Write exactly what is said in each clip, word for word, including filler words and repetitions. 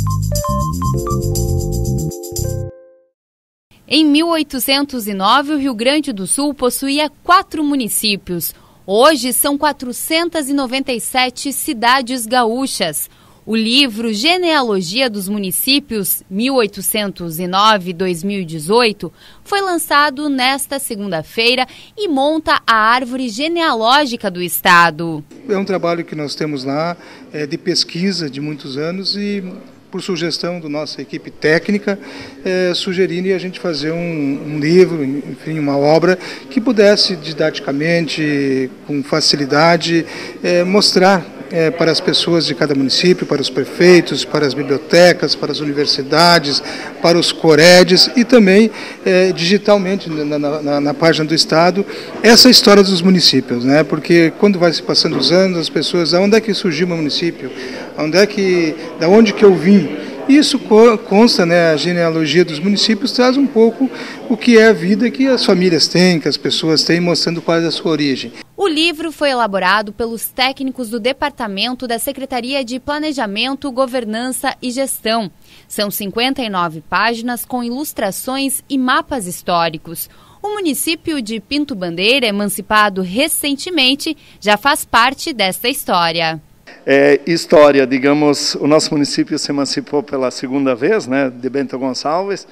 Em mil oitocentos e nove, o Rio Grande do Sul possuía quatro municípios. Hoje são quatrocentas e noventa e sete cidades gaúchas. O livro Genealogia dos Municípios mil oitocentos e nove a dois mil e dezoito foi lançado nesta segunda-feira e monta a árvore genealógica do estado. É um trabalho que nós temos lá, é, de pesquisa de muitos anos e, por sugestão da nossa equipe técnica, é, sugerindo a gente fazer um, um livro, enfim, uma obra que pudesse didaticamente, com facilidade, é, mostrar é, para as pessoas de cada município, para os prefeitos, para as bibliotecas, para as universidades, para os coredes e também é, digitalmente na, na, na página do Estado, essa história dos municípios, né? Porque quando vai se passando os anos, as pessoas, onde é que surgiu o meu município? Onde é que, da onde que eu vim? Isso consta, né, a genealogia dos municípios traz um pouco o que é a vida que as famílias têm, que as pessoas têm, mostrando qual é a sua origem. O livro foi elaborado pelos técnicos do Departamento da Secretaria de Planejamento, Governança e Gestão. São cinquenta e nove páginas com ilustrações e mapas históricos. O município de Pinto Bandeira, emancipado recentemente, já faz parte desta história. É, história, digamos, o nosso município se emancipou pela segunda vez, né, de Bento Gonçalves,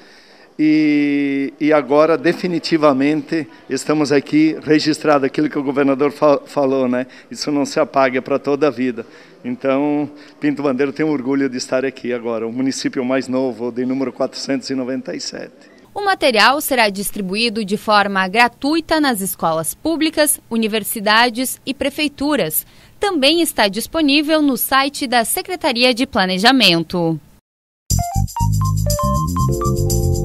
e, e agora definitivamente estamos aqui registrado aquilo que o governador fa falou, né, isso não se apaga para toda a vida. Então, Pinto Bandeira tem orgulho de estar aqui agora, o município mais novo, de número quatrocentos e noventa e sete. O material será distribuído de forma gratuita nas escolas públicas, universidades e prefeituras. Também está disponível no site da Secretaria de Planejamento.